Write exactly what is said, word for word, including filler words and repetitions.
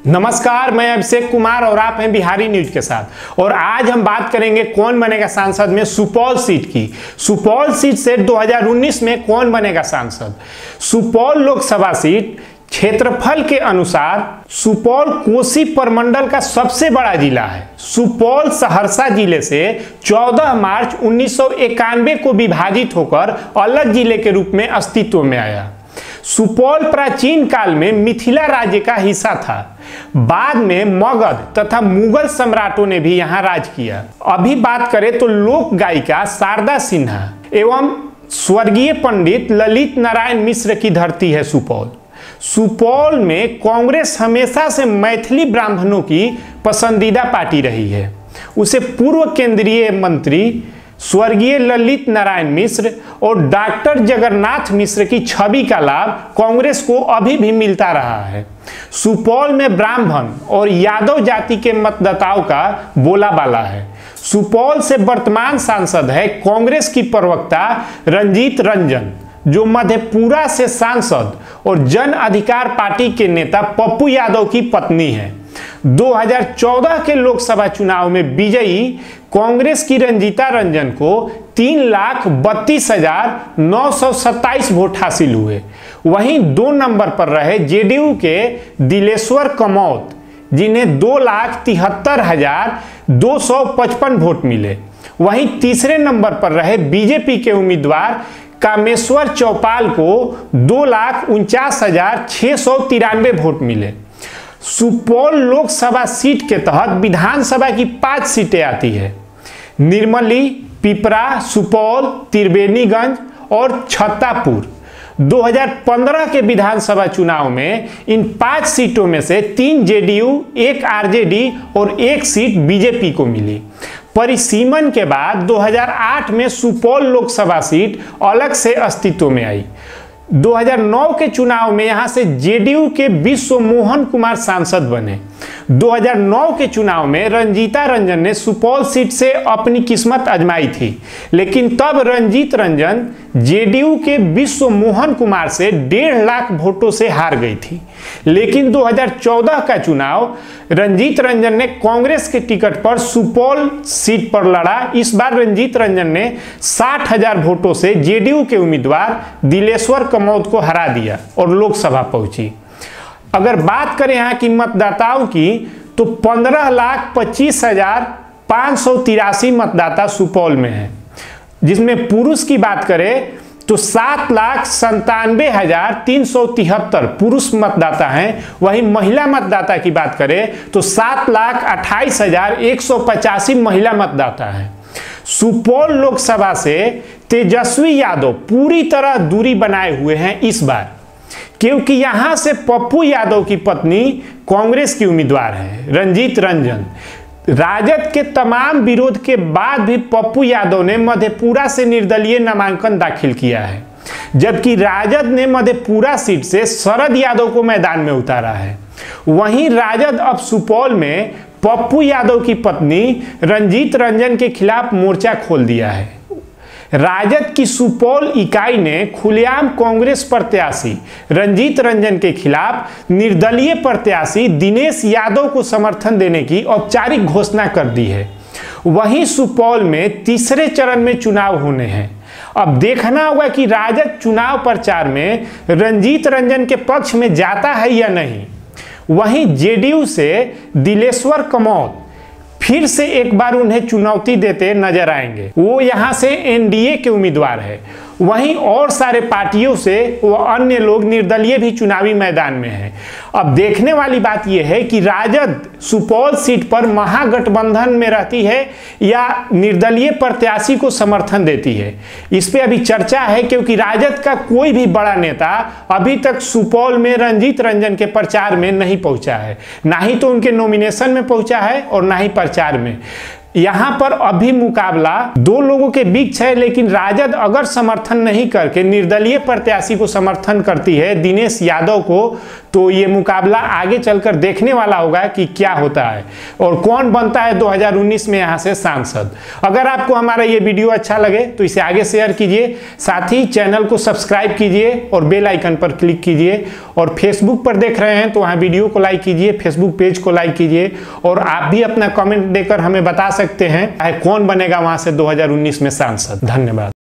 नमस्कार, मैं अभिषेक कुमार और आप हैं बिहारी न्यूज के साथ। और आज हम बात करेंगे कौन बनेगा सांसद में सुपौल सीट की। सुपौल सीट से दो हज़ार उन्नीस में कौन बनेगा सांसद। सुपौल लोकसभा सीट क्षेत्रफल के अनुसार सुपौल कोसी प्रमंडल का सबसे बड़ा जिला है। सुपौल सहरसा जिले से चौदह मार्च उन्नीस सौ इक्यानवे को विभाजित होकर अलग जिले के रूप में अस्तित्व में आया। सुपौल प्राचीन काल में मिथिला राज्य का हिस्सा था। बाद में मगध तथा मुगल सम्राटों ने भी यहाँ राज किया। अभी बात करें तो लोक गायिका शारदा सिन्हा एवं स्वर्गीय पंडित ललित नारायण मिश्र की धरती है सुपौल। सुपौल में कांग्रेस हमेशा से मैथिली ब्राह्मणों की पसंदीदा पार्टी रही है। उसे पूर्व केंद्रीय मंत्री स्वर्गीय ललित नारायण मिश्र और डॉक्टर जगन्नाथ मिश्र की छवि का लाभ कांग्रेस को अभी भी मिलता रहा है। सुपौल में ब्राह्मण और यादव जाति के मतदाताओं का बोलाबाला है। सुपौल से वर्तमान सांसद है कांग्रेस की प्रवक्ता रंजीत रंजन, जो मधेपुरा से सांसद और जन अधिकार पार्टी के नेता पप्पू यादव की पत्नी है। दो हज़ार चौदह के लोकसभा चुनाव में विजयी कांग्रेस की रंजीता रंजन को तीन लाख बत्तीस हजार नौ सौ सत्ताईस वोट हासिल हुए। वहीं दो नंबर पर रहे जेडीयू के दिलेश्वर कमौत, जिन्हें दो लाख तिहत्तर हजार दो सौ पचपन वोट मिले। वहीं तीसरे नंबर पर रहे बीजेपी के उम्मीदवार कामेश्वर चौपाल को दो लाख उनचास हजार छह सौ तिरानवे वोट मिले। सुपौल लोकसभा सीट के तहत विधानसभा की पांच सीटें आती है। निर्मली, पिपरा, सुपौल, त्रिवेणीगंज और छत्तापुर। दो हज़ार पंद्रह के विधानसभा चुनाव में इन पांच सीटों में से तीन जेडीयू, एक आरजेडी और एक सीट बीजेपी को मिली। परिसीमन के बाद दो हज़ार आठ में सुपौल लोकसभा सीट अलग से अस्तित्व में आई। दो हज़ार नौ के चुनाव में यहां से जेडीयू के विश्व मोहन कुमार सांसद बने। दो हज़ार नौ के चुनाव में रंजीता रंजन ने सुपौल सीट से अपनी किस्मत आजमाई थी, लेकिन तब रंजीत रंजन जेडीयू के विश्व मोहन कुमार से डेढ़ लाख वोटों से हार गई थी। लेकिन दो हज़ार चौदह का चुनाव रंजीत रंजन ने कांग्रेस के टिकट पर सुपौल सीट पर लड़ा। इस बार रंजीत रंजन ने साठ हजार वोटों से जेडीयू के उम्मीदवार दिलेश्वर कमौत को हरा दिया और लोकसभा पहुंची। अगर बात करें यहाँ की मतदाताओं की तो पंद्रह लाख पच्चीस हजार पाँच सौ तिरासी मतदाता सुपौल में हैं, जिसमें पुरुष की बात करें तो सात लाख संतानवे हजार तीन सौ तिहत्तर पुरुष मतदाता हैं। वहीं महिला मतदाता की बात करें तो सात लाख अट्ठाईस हजार एक सौ पचासी महिला मतदाता हैं। सुपौल लोकसभा से तेजस्वी यादव पूरी तरह दूरी बनाए हुए हैं इस बार, क्योंकि यहां से पप्पू यादव की पत्नी कांग्रेस की उम्मीदवार है रंजीत रंजन। राजद के तमाम विरोध के बाद भी पप्पू यादव ने मधेपुरा से निर्दलीय नामांकन दाखिल किया है, जबकि राजद ने मधेपुरा सीट से शरद यादव को मैदान में उतारा है। वहीं राजद अब सुपौल में पप्पू यादव की पत्नी रंजीत रंजन के खिलाफ मोर्चा खोल दिया है। राजद की सुपौल इकाई ने खुलेआम कांग्रेस प्रत्याशी रंजीत रंजन के खिलाफ निर्दलीय प्रत्याशी दिनेश यादव को समर्थन देने की औपचारिक घोषणा कर दी है। वहीं सुपौल में तीसरे चरण में चुनाव होने हैं। अब देखना होगा कि राजद चुनाव प्रचार में रंजीत रंजन के पक्ष में जाता है या नहीं। वहीं जेडीयू से दिलेश्वर कमौत फिर से एक बार उन्हें चुनौती देते नजर आएंगे। वो यहां से एनडीए के उम्मीदवार है। वहीं और सारे पार्टियों से वो अन्य लोग निर्दलीय भी चुनावी मैदान में हैं। अब देखने वाली बात यह है कि राजद सुपौल सीट पर महागठबंधन में रहती है या निर्दलीय प्रत्याशी को समर्थन देती है। इस पे अभी चर्चा है, क्योंकि राजद का कोई भी बड़ा नेता अभी तक सुपौल में रंजीत रंजन के प्रचार में नहीं पहुंचा है। ना ही तो उनके नॉमिनेशन में पहुंचा है और ना ही प्रचार में। यहां पर अभी मुकाबला दो लोगों के बीच है, लेकिन राजद अगर समर्थन नहीं करके निर्दलीय प्रत्याशी को समर्थन करती है, दिनेश यादव को, तो ये मुकाबला आगे चलकर देखने वाला होगा कि क्या होता है और कौन बनता है दो हज़ार उन्नीस में यहाँ से सांसद। अगर आपको हमारा ये वीडियो अच्छा लगे तो इसे आगे शेयर कीजिए, साथ ही चैनल को सब्सक्राइब कीजिए और बेल आइकन पर क्लिक कीजिए। और फेसबुक पर देख रहे हैं तो वहाँ वीडियो को लाइक कीजिए, फेसबुक पेज को लाइक कीजिए और आप भी अपना कमेंट देकर हमें बता सकते हैं कौन बनेगा वहाँ से दो हज़ार उन्नीस में सांसद। धन्यवाद।